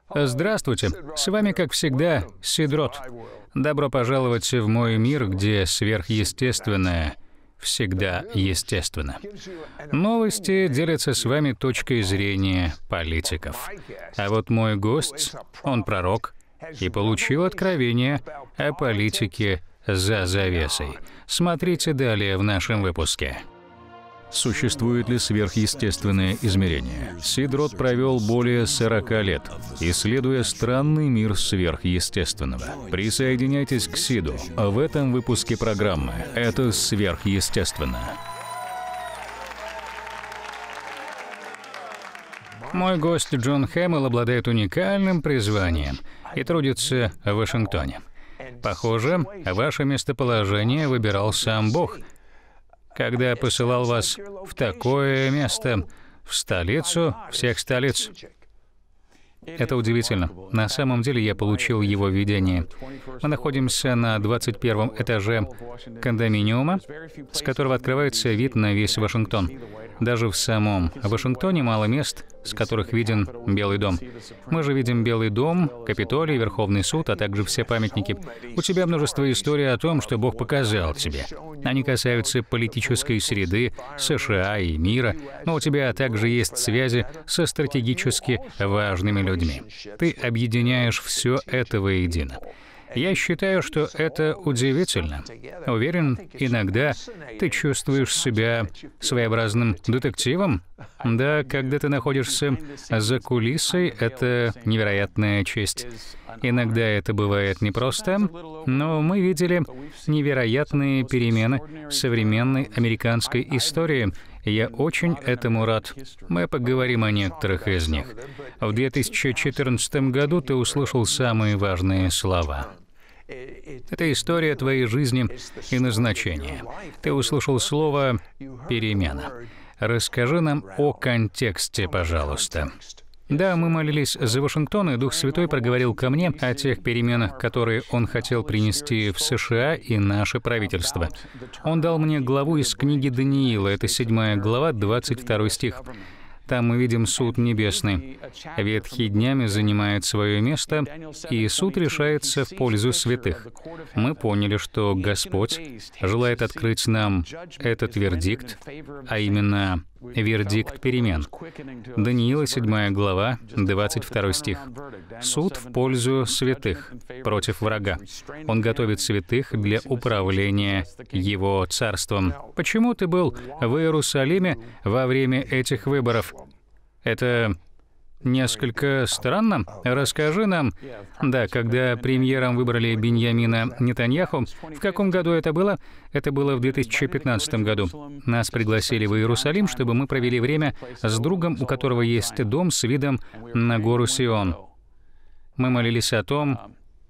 Здравствуйте, с вами, как всегда, Сидрот. Добро пожаловать в мой мир, где сверхъестественное всегда естественно. Новости делятся с вами точкой зрения политиков. А вот мой гость, он пророк, и получил откровение о политике за завесой. Смотрите далее в нашем выпуске. Существует ли сверхъестественное измерение? Сидрот провел более 40 лет, исследуя странный мир сверхъестественного. Присоединяйтесь к Сиду. В этом выпуске программы «Это сверхъестественно». Мой гость Джон Хэмилл обладает уникальным призванием и трудится в Вашингтоне. Похоже, ваше местоположение выбирал сам Бог, когда посылал вас в такое место, в столицу всех столиц. Это удивительно. На самом деле я получил его видение. Мы находимся на 21-м этаже кондоминиума, с которого открывается вид на весь Вашингтон. Даже в самом Вашингтоне мало мест, с которых виден Белый дом. Мы же видим Белый дом, Капитолий, Верховный суд, а также все памятники. У тебя множество историй о том, что Бог показал тебе. Они касаются политической среды, США и мира, но у тебя также есть связи со стратегически важными людьми. Ты объединяешь все это воедино. Я считаю, что это удивительно. Уверен, иногда ты чувствуешь себя своеобразным детективом. Да, когда ты находишься за кулисой, это невероятная честь. Иногда это бывает непросто, но мы видели невероятные перемены в современной американской истории. Я очень этому рад. Мы поговорим о некоторых из них. В 2014 году ты услышал самые важные слова. Это история твоей жизни и назначения. Ты услышал слово «перемена». Расскажи нам о контексте, пожалуйста. Да, мы молились за Вашингтон, и Дух Святой проговорил ко мне о тех переменах, которые Он хотел принести в США и наше правительство. Он дал мне главу из книги Даниила, это 7 глава, 22 стих. Там мы видим суд небесный. Ветхий днями занимает свое место, и суд решается в пользу святых. Мы поняли, что Господь желает открыть нам этот вердикт, а именно вердикт перемен. Даниила, 7 глава, 22 стих. Суд в пользу святых, против врага. Он готовит святых для управления Его царством. Почему ты был в Иерусалиме во время этих выборов? Это несколько странно. Расскажи нам. Да, когда премьером выбрали Биньямина Нетаньяху, в каком году это было? Это было в 2015 году. Нас пригласили в Иерусалим, чтобы мы провели время с другом, у которого есть дом с видом на гору Сион. Мы молились о том,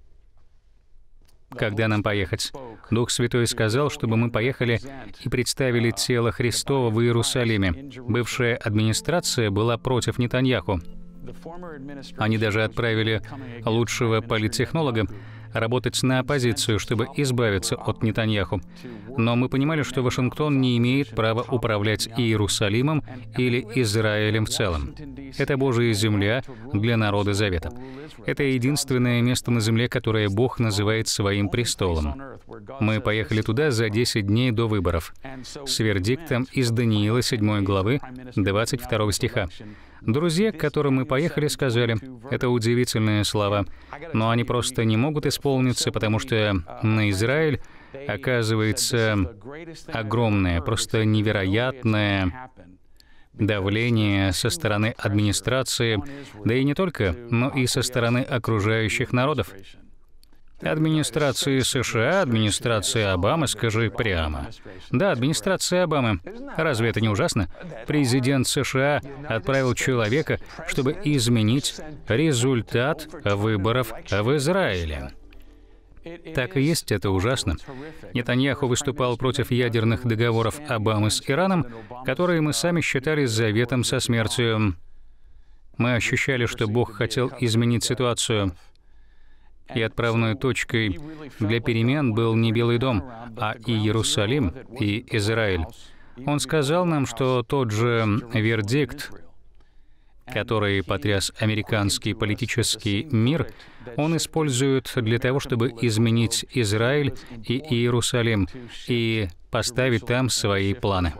когда нам поехать. Дух Святой сказал, чтобы мы поехали и представили тело Христова в Иерусалиме. Бывшая администрация была против Нетаньяху. Они даже отправили лучшего политтехнолога работать на оппозицию, чтобы избавиться от Нетаньяху. Но мы понимали, что Вашингтон не имеет права управлять Иерусалимом или Израилем в целом. Это Божья земля для народа Завета. Это единственное место на земле, которое Бог называет своим престолом. Мы поехали туда за 10 дней до выборов с вердиктом из Даниила 7 главы 22 стиха. Друзья, к которым мы поехали, сказали, это удивительные слова, но они просто не могут исполниться, потому что на Израиль оказывается огромное, просто невероятное давление со стороны администрации, да и не только, но и со стороны окружающих народов. Администрации США, администрация Обамы, скажи прямо. Да, администрация Обамы. Разве это не ужасно? Президент США отправил человека, чтобы изменить результат выборов в Израиле. Так и есть, это ужасно. Нетаньяху выступал против ядерных договоров Обамы с Ираном, которые мы сами считали заветом со смертью. Мы ощущали, что Бог хотел изменить ситуацию. И отправной точкой для перемен был не Белый дом, а и Иерусалим, и Израиль. Он сказал нам, что тот же вердикт который потряс американский политический мир, он использует для того, чтобы изменить Израиль и Иерусалим и поставить там свои планы.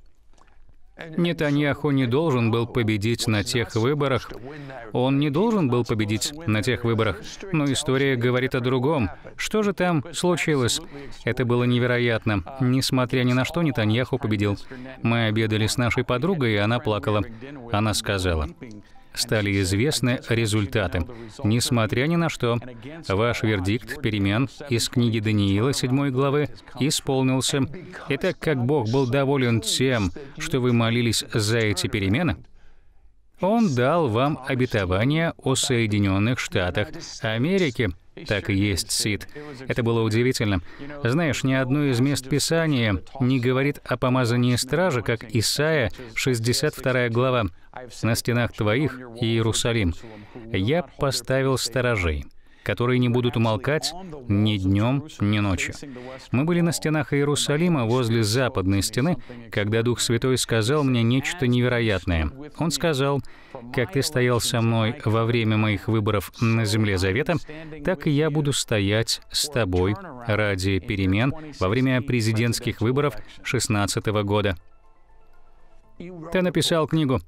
Нетаньяху не должен был победить на тех выборах. Он не должен был победить на тех выборах. Но история говорит о другом. Что же там случилось? Это было невероятно. Несмотря ни на что, Нетаньяху победил. Мы обедали с нашей подругой, и она плакала. Она сказала: «Стали известны результаты. Несмотря ни на что, ваш вердикт перемен из книги Даниила, 7 главы, исполнился. И так как Бог был доволен тем, что вы молились за эти перемены, Он дал вам обетование о Соединенных Штатах Америки». Так и есть, Сид. Это было удивительно. Знаешь, ни одно из мест Писания не говорит о помазании стража, как Исайя, 62 глава. «На стенах твоих, Иерусалим, я поставил сторожей, которые не будут умолкать ни днем, ни ночью». Мы были на стенах Иерусалима возле западной стены, когда Дух Святой сказал мне нечто невероятное. Он сказал: «Как ты стоял со мной во время моих выборов на земле Завета, так и я буду стоять с тобой ради перемен во время президентских выборов 2016 года». Ты написал книгу.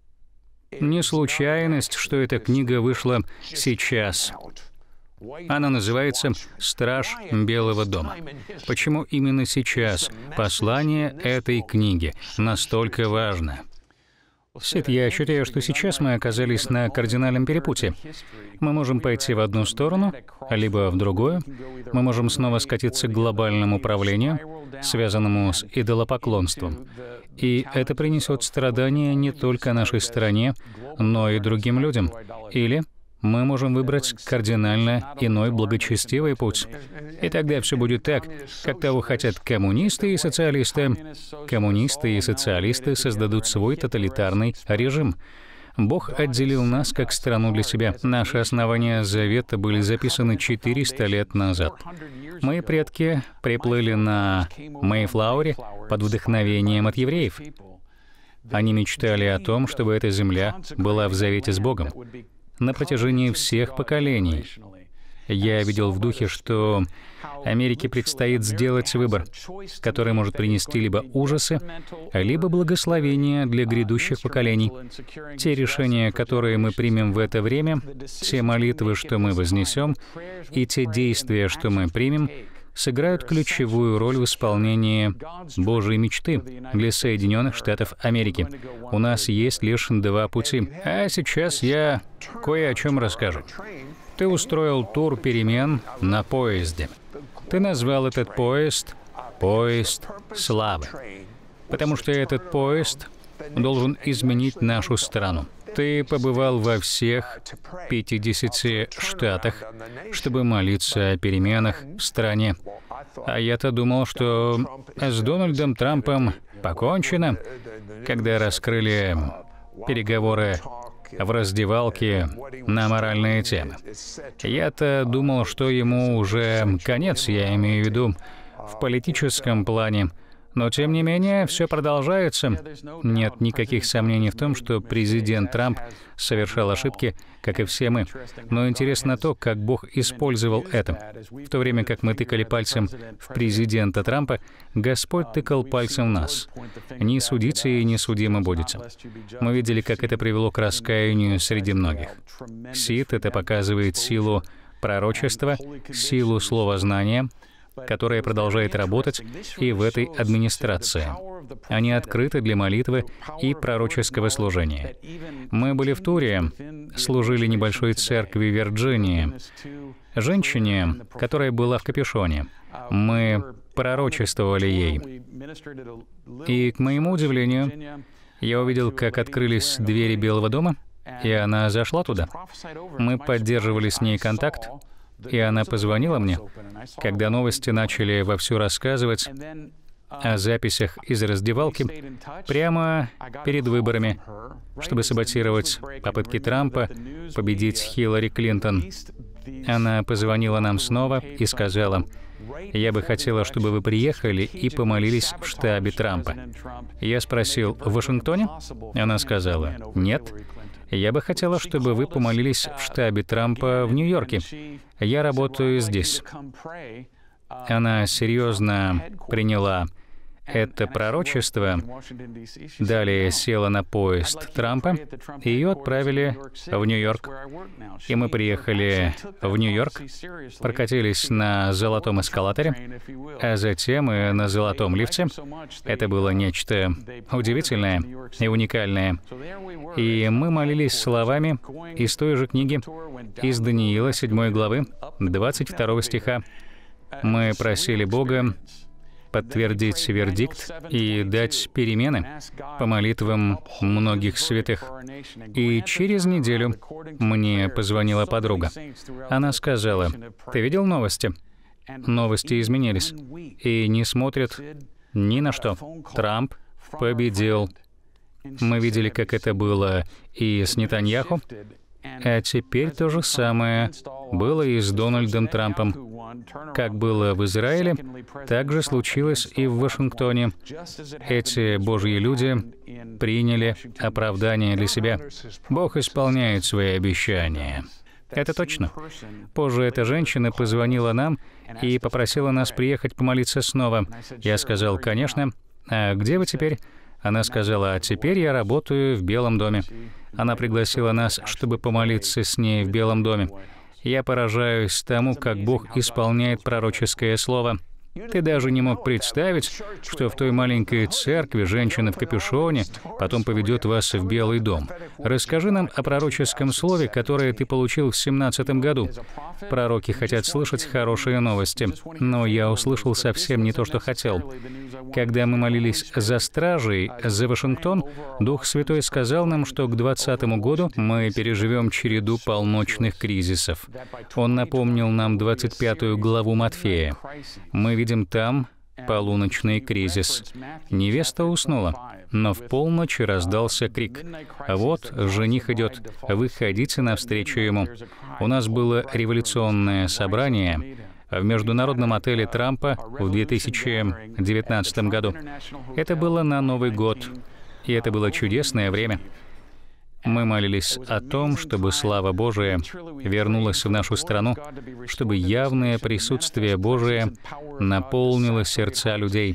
Не случайность, что эта книга вышла сейчас. Она называется «Страж Белого дома». Почему именно сейчас послание этой книги настолько важно? Сид, я считаю, что сейчас мы оказались на кардинальном перепутье. Мы можем пойти в одну сторону, либо в другую. Мы можем снова скатиться к глобальному управлению, связанному с идолопоклонством. И это принесет страдания не только нашей стране, но и другим людям. Или мы можем выбрать кардинально иной благочестивый путь. И тогда все будет так, как того хотят коммунисты и социалисты. Коммунисты и социалисты создадут свой тоталитарный режим. Бог отделил нас как страну для себя. Наши основания Завета были записаны 400 лет назад. Мои предки приплыли на Мейфлауэре под вдохновением от евреев. Они мечтали о том, чтобы эта земля была в завете с Богом на протяжении всех поколений. Я видел в духе, что Америке предстоит сделать выбор, который может принести либо ужасы, либо благословения для грядущих поколений. Те решения, которые мы примем в это время, те молитвы, что мы вознесем, и те действия, что мы примем, сыграют ключевую роль в исполнении Божьей мечты для Соединенных Штатов Америки. У нас есть лишь два пути. А сейчас я кое о чем расскажу. Ты устроил тур перемен на поезде. Ты назвал этот поезд «Поезд славы», потому что этот поезд должен изменить нашу страну. Ты побывал во всех 50 штатах, чтобы молиться о переменах в стране. А я-то думал, что с Дональдом Трампом покончено, когда раскрыли переговоры в раздевалке на моральные темы. Я-то думал, что ему уже конец, я имею в виду в политическом плане. Но, тем не менее, все продолжается. Нет никаких сомнений в том, что президент Трамп совершал ошибки, как и все мы. Но интересно то, как Бог использовал это. В то время как мы тыкали пальцем в президента Трампа, Господь тыкал пальцем в нас. «Не судите и не судимы будете». Мы видели, как это привело к раскаянию среди многих. Сид, это показывает силу пророчества, силу словознания, которая продолжает работать и в этой администрации. Они открыты для молитвы и пророческого служения. Мы были в туре, служили небольшой церкви в Вирджинии, женщине, которая была в капюшоне. Мы пророчествовали ей. И, к моему удивлению, я увидел, как открылись двери Белого дома, и она зашла туда. Мы поддерживали с ней контакт, и она позвонила мне, когда новости начали вовсю рассказывать о записях из раздевалки прямо перед выборами, чтобы саботировать попытки Трампа победить Хиллари Клинтон. Она позвонила нам снова и сказала: «Я бы хотела, чтобы вы приехали и помолились в штабе Трампа». Я спросил: «В Вашингтоне?» Она сказала: «Нет, Я бы хотела, чтобы вы помолились в штабе Трампа в Нью-Йорке. Я работаю здесь. Она серьезно приняла это пророчество, далее села на поезд Трампа, и ее отправили в Нью-Йорк. И мы приехали в Нью-Йорк, прокатились на золотом эскалаторе, а затем и на золотом лифте. Это было нечто удивительное и уникальное. И мы молились словами из той же книги, из Даниила 7 главы, 22 стиха. Мы просили Бога подтвердить вердикт и дать перемены по молитвам многих святых. И через неделю мне позвонила подруга. Она сказала: «Ты видел новости? Новости изменились и не смотрят ни на что. Трамп победил. Мы видели, как это было и с Нетаньяху, а теперь то же самое было и с Дональдом Трампом. Как было в Израиле, так же случилось и в Вашингтоне. Эти Божьи люди приняли оправдание для себя. Бог исполняет свои обещания». Это точно. Позже эта женщина позвонила нам и попросила нас приехать помолиться снова. Я сказал: «Конечно. А где вы теперь?» Она сказала: «А теперь я работаю в Белом доме». Она пригласила нас, чтобы помолиться с ней в Белом доме. Я поражаюсь тому, как Бог исполняет пророческое слово. Ты даже не мог представить, что в той маленькой церкви женщина в капюшоне потом поведет вас в Белый дом. Расскажи нам о пророческом слове, которое ты получил в 17 году. Пророки хотят слышать хорошие новости, но я услышал совсем не то, что хотел. Когда мы молились за стражей, за Вашингтон, Дух Святой сказал нам, что к 2020 году мы переживем череду полночных кризисов. Он напомнил нам 25 главу Матфея. Мы видим там полуночный кризис. Невеста уснула, но в полночь раздался крик: «Вот, жених идет, выходите навстречу ему». У нас было революционное собрание в международном отеле Трампа в 2019 году. Это было на Новый год, и это было чудесное время. Мы молились о том, чтобы слава Божия вернулась в нашу страну, чтобы явное присутствие Божие наполнило сердца людей.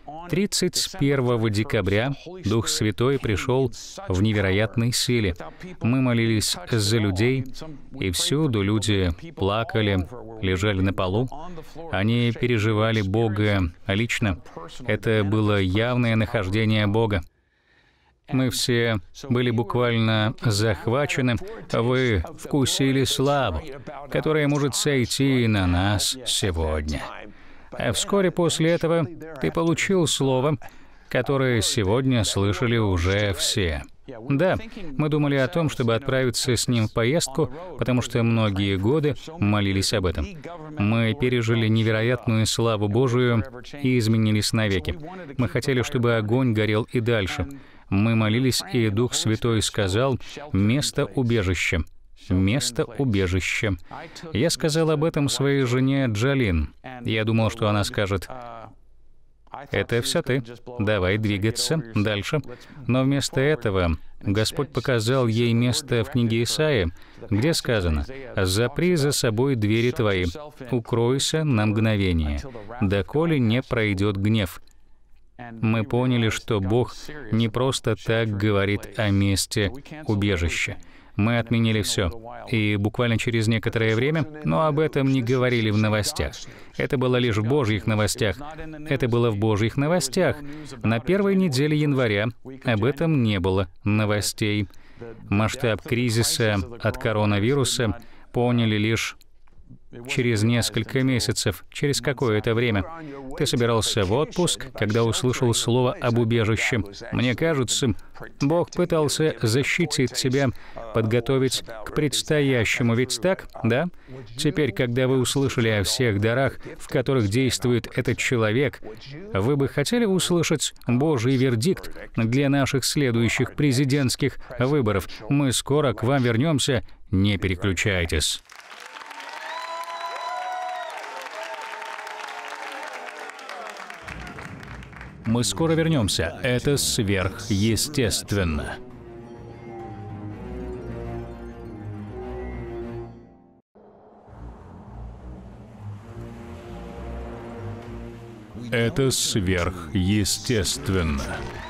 31 декабря Дух Святой пришел в невероятной силе. Мы молились за людей, и всюду люди плакали, лежали на полу. Они переживали Бога лично. Это было явное нахождение Бога. Мы все были буквально захвачены. Вы вкусили славу, которая может сойти на нас сегодня. А вскоре после этого ты получил слово, которое сегодня слышали уже все. Да, мы думали о том, чтобы отправиться с ним в поездку, потому что многие годы молились об этом. Мы пережили невероятную славу Божию и изменились навеки. Мы хотели, чтобы огонь горел и дальше. Мы молились, и Дух Святой сказал: «Место убежища». Место убежища. Я сказал об этом своей жене Джалин. Я думал, что она скажет: «Это все ты. Давай двигаться дальше». Но вместо этого Господь показал ей место в книге Исаии, где сказано: «Запри за собой двери твои, укройся на мгновение, доколе не пройдет гнев». Мы поняли, что Бог не просто так говорит о месте убежища. Мы отменили все. И буквально через некоторое время, но об этом не говорили в новостях. Это было лишь в Божьих новостях. Это было в Божьих новостях. На первой неделе января об этом не было новостей. Масштаб кризиса от коронавируса поняли лишь через несколько месяцев, через какое-то время. Ты собирался в отпуск, когда услышал слово об убежище. Мне кажется, Бог пытался защитить тебя, подготовить к предстоящему. Ведь так, да? Теперь, когда вы услышали о всех дарах, в которых действует этот человек, вы бы хотели услышать Божий вердикт для наших следующих президентских выборов? Мы скоро к вам вернемся. Не переключайтесь. Мы скоро вернемся. Это сверхъестественно. Это сверхъестественно.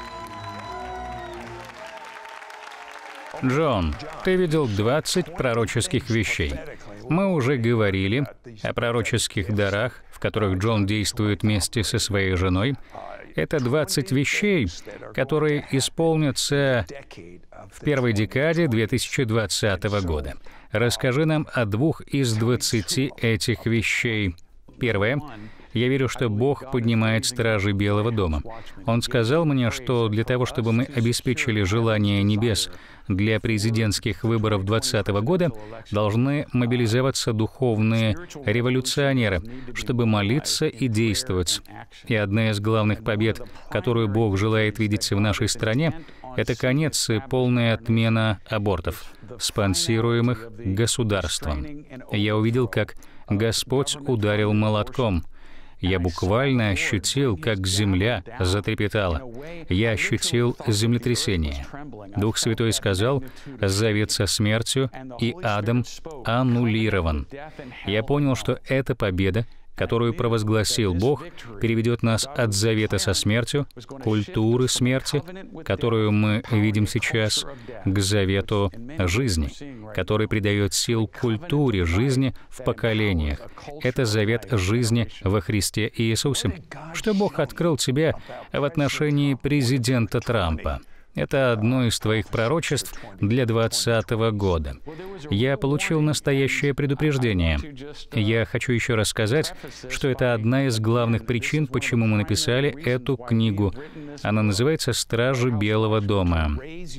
Джон, ты видел 20 пророческих вещей. Мы уже говорили о пророческих дарах, в которых Джон действует вместе со своей женой. Это 20 вещей, которые исполнятся в первой декаде 2020 года. Расскажи нам о 2 из 20 этих вещей. Первое. Я верю, что Бог поднимает стражи Белого дома. Он сказал мне, что для того, чтобы мы обеспечили желание небес для президентских выборов 2020 года, должны мобилизоваться духовные революционеры, чтобы молиться и действовать. И одна из главных побед, которую Бог желает видеть в нашей стране, это конец и полная отмена абортов, спонсируемых государством. Я увидел, как Господь ударил молотком. Я буквально ощутил, как земля затрепетала. Я ощутил землетрясение. Дух Святой сказал: «Завет со смертью и адом аннулирован». Я понял, что эта победа, которую провозгласил Бог, переведет нас от завета со смертью, культуры смерти, которую мы видим сейчас, к завету жизни, который придает сил культуре жизни в поколениях. Это завет жизни во Христе Иисусе. Что Бог открыл тебе в отношении президента Трампа? Это одно из твоих пророчеств для 2020 года. Я получил настоящее предупреждение. Я хочу еще раз сказать, что это одна из главных причин, почему мы написали эту книгу. Она называется «Стражи Белого дома».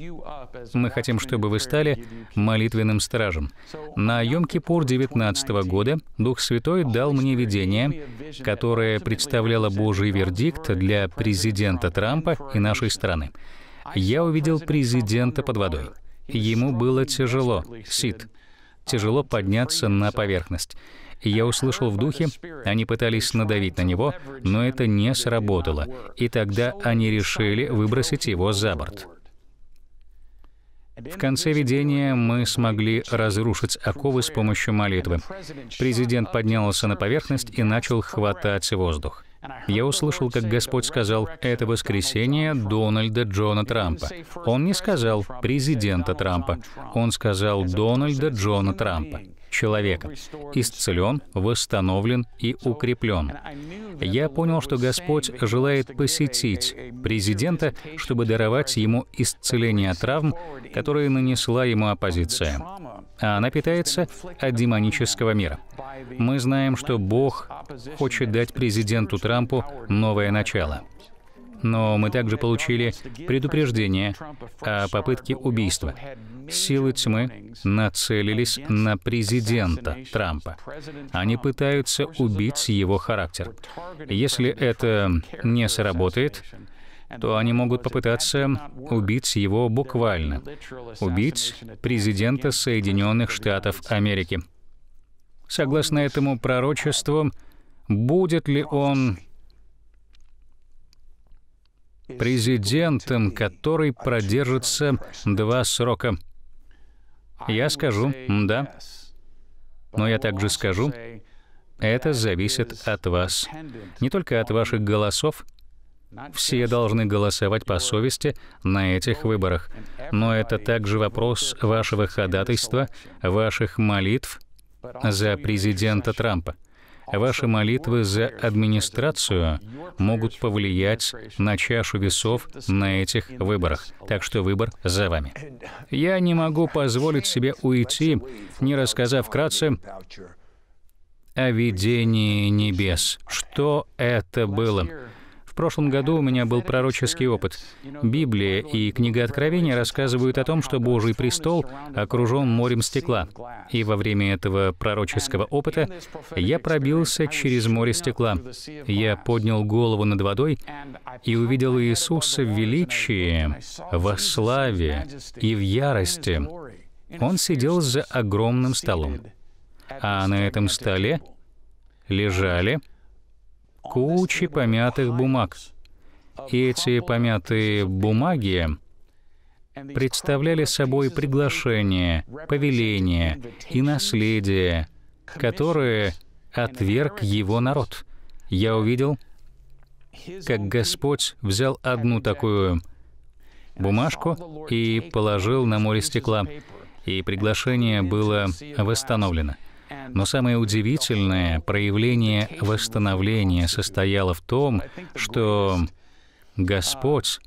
Мы хотим, чтобы вы стали молитвенным стражем. На Йом-Кипур 2019 года Дух Святой дал мне видение, которое представляло Божий вердикт для президента Трампа и нашей страны. Я увидел президента под водой. Ему было тяжело, тяжело подняться на поверхность. Я услышал в духе, они пытались надавить на него, но это не сработало, и тогда они решили выбросить его за борт. В конце видения мы смогли разрушить оковы с помощью молитвы. Президент поднялся на поверхность и начал хватать воздух. Я услышал, как Господь сказал: «Это воскресение Дональда Джона Трампа». Он не сказал «президента Трампа», он сказал «Дональда Джона Трампа», человека, исцелен, восстановлен и укреплен. Я понял, что Господь желает посетить президента, чтобы даровать ему исцеление от травм, которые нанесла ему оппозиция. А она питается от демонического мира. Мы знаем, что Бог хочет дать президенту Трампу новое начало. Но мы также получили предупреждение о попытке убийства. Силы тьмы нацелились на президента Трампа. Они пытаются убить его характер. Если это не сработает, то они могут попытаться убить его буквально, убить президента Соединенных Штатов Америки. Согласно этому пророчеству, будет ли он президентом, который продержится 2 срока? Я скажу «да». Но я также скажу, это зависит от вас. Не только от ваших голосов. Все должны голосовать по совести на этих выборах. Но это также вопрос вашего ходатайства, ваших молитв за президента Трампа. Ваши молитвы за администрацию могут повлиять на чашу весов на этих выборах. Так что выбор за вами. Я не могу позволить себе уйти, не рассказав вкратце о видении небес. Что это было? В прошлом году у меня был пророческий опыт. Библия и книга Откровения рассказывают о том, что Божий престол окружен морем стекла. И во время этого пророческого опыта я пробился через море стекла. Я поднял голову над водой и увидел Иисуса в величии, во славе и в ярости. Он сидел за огромным столом. А на этом столе лежали кучи помятых бумаг. И эти помятые бумаги представляли собой приглашения, повеления и наследие, которые отверг его народ. Я увидел как Господь взял одну такую бумажку и положил на море стекла, и приглашение было восстановлено. Но самое удивительное проявление восстановления состояло в том, что Господь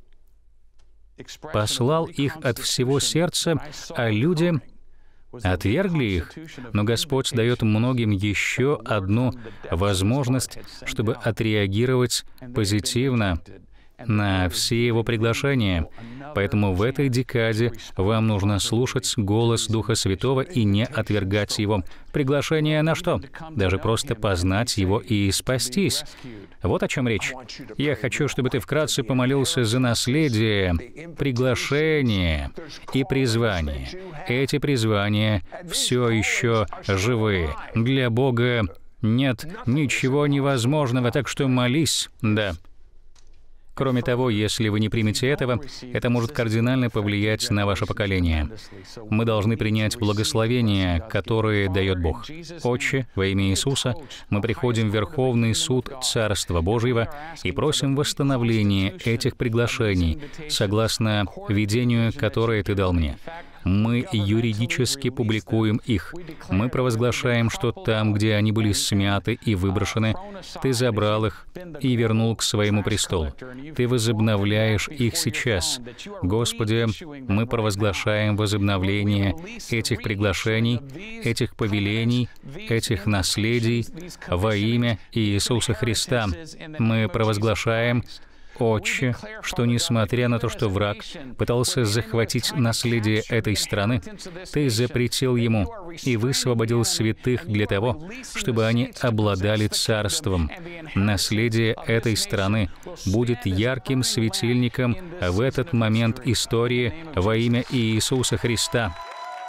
послал их от всего сердца, а люди отвергли их. Но Господь дает многим еще одну возможность, чтобы отреагировать позитивно на все Его приглашения. Поэтому в этой декаде вам нужно слушать голос Духа Святого и не отвергать Его. Приглашение на что? Даже просто познать Его и спастись. Вот о чем речь. Я хочу, чтобы ты вкратце помолился за наследие, приглашение и призвание. Эти призвания все еще живы. Для Бога нет ничего невозможного, так что молись, да. Кроме того, если вы не примете этого, это может кардинально повлиять на ваше поколение. Мы должны принять благословения, которые дает Бог. Отче, во имя Иисуса, мы приходим в Верховный суд Царства Божьего и просим восстановления этих приглашений, согласно видению, которое Ты дал мне. Мы юридически публикуем их. Мы провозглашаем, что там, где они были смяты и выброшены, Ты забрал их и вернул к Своему престолу. Ты возобновляешь их сейчас. Господи, мы провозглашаем возобновление этих приглашений, этих повелений, этих наследий во имя Иисуса Христа. Мы провозглашаем, Отче, что несмотря на то, что враг пытался захватить наследие этой страны, Ты запретил ему и высвободил святых для того, чтобы они обладали царством. Наследие этой страны будет ярким светильником в этот момент истории во имя Иисуса Христа.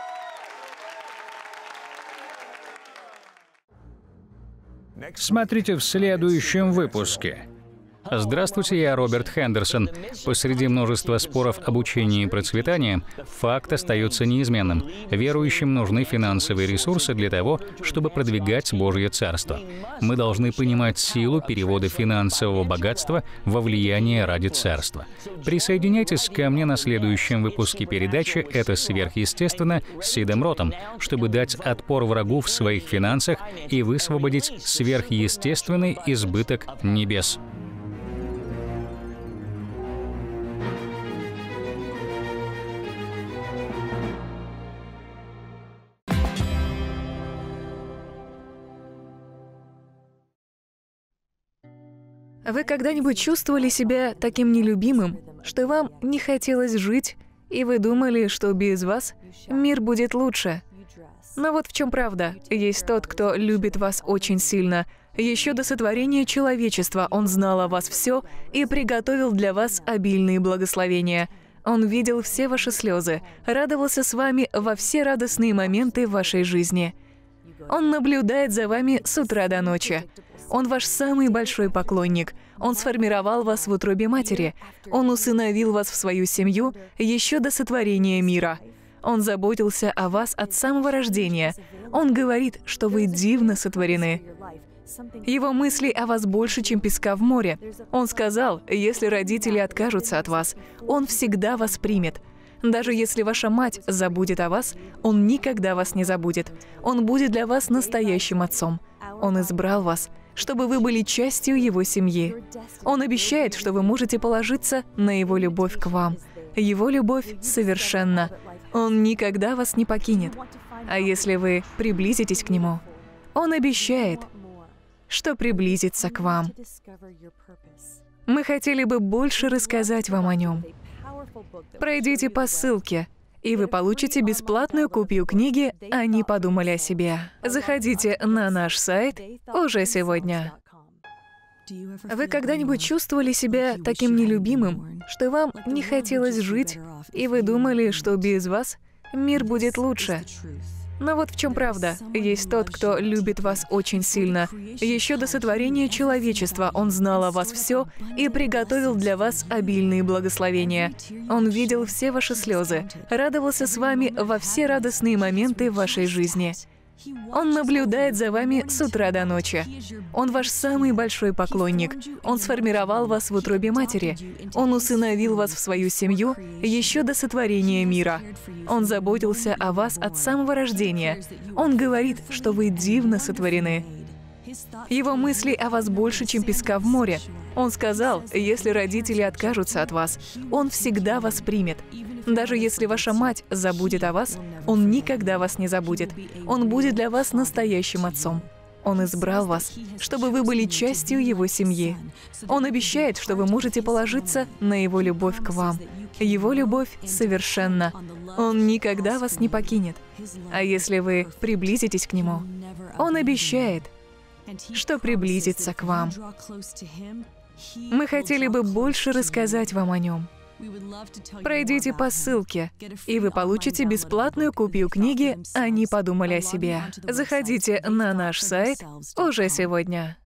Смотрите в следующем выпуске. Здравствуйте, я Роберт Хендерсон. Посреди множества споров об учении и процветании, факт остается неизменным. Верующим нужны финансовые ресурсы для того, чтобы продвигать Божье Царство. Мы должны понимать силу перевода финансового богатства во влияние ради Царства. Присоединяйтесь ко мне на следующем выпуске передачи «Это сверхъестественно» с Сидом Ротом, чтобы дать отпор врагу в своих финансах и высвободить сверхъестественный избыток небес. Вы когда-нибудь чувствовали себя таким нелюбимым, что вам не хотелось жить, и вы думали, что без вас мир будет лучше? Но вот в чем правда. Есть тот, кто любит вас очень сильно. Еще до сотворения человечества Он знал о вас все и приготовил для вас обильные благословения. Он видел все ваши слезы, радовался с вами во все радостные моменты вашей жизни. Он наблюдает за вами с утра до ночи. Он ваш самый большой поклонник. Он сформировал вас в утробе матери. Он усыновил вас в свою семью еще до сотворения мира. Он заботился о вас от самого рождения. Он говорит, что вы дивно сотворены. Его мысли о вас больше, чем песка в море. Он сказал, если родители откажутся от вас, Он всегда вас примет. Даже если ваша мать забудет о вас, Он никогда вас не забудет. Он будет для вас настоящим отцом. Он избрал вас, чтобы вы были частью Его семьи. Он обещает, что вы можете положиться на Его любовь к вам. Его любовь совершенна. Он никогда вас не покинет. А если вы приблизитесь к Нему, Он обещает, что приблизится к вам. Мы хотели бы больше рассказать вам о Нем. Пройдите по ссылке, и вы получите бесплатную копию книги «Они подумали о себе». Заходите на наш сайт уже сегодня. Вы когда-нибудь чувствовали себя таким нелюбимым, что вам не хотелось жить, и вы думали, что без вас мир будет лучше? Но вот в чем правда. Есть тот, кто любит вас очень сильно. Еще до сотворения человечества Он знал о вас все и приготовил для вас обильные благословения. Он видел все ваши слезы, радовался с вами во все радостные моменты вашей жизни. Он наблюдает за вами с утра до ночи. Он ваш самый большой поклонник. Он сформировал вас в утробе матери. Он усыновил вас в свою семью еще до сотворения мира. Он заботился о вас от самого рождения. Он говорит, что вы дивно сотворены. Его мысли о вас больше, чем песка в море. Он сказал, если родители откажутся от вас, Он всегда вас примет. Даже если ваша мать забудет о вас, Он никогда вас не забудет. Он будет для вас настоящим отцом. Он избрал вас, чтобы вы были частью Его семьи. Он обещает, что вы можете положиться на Его любовь к вам. Его любовь совершенна. Он никогда вас не покинет. А если вы приблизитесь к Нему, Он обещает, что приблизится к вам. Мы хотели бы больше рассказать вам о Нем. Пройдите по ссылке, и вы получите бесплатную копию книги «Они подумали о себе». Заходите на наш сайт уже сегодня.